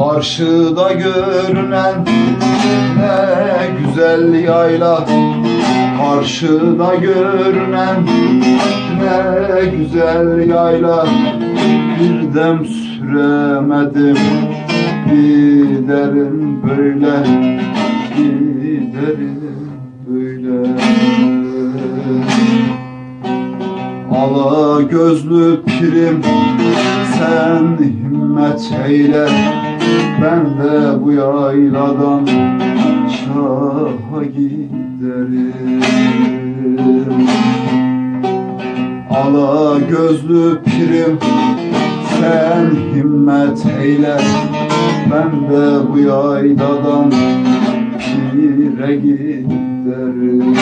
Karşıda görünen ne güzel yayla, karşıda görünen ne güzel yayla. Bir dem süremedim, giderim böyle, giderim böyle. Ala gözlü pirim, sen himmet eyle, ben de bu yayladan şaha giderim. Ala gözlü pirim, sen himmet eyle, ben de bu yayladan pire giderim.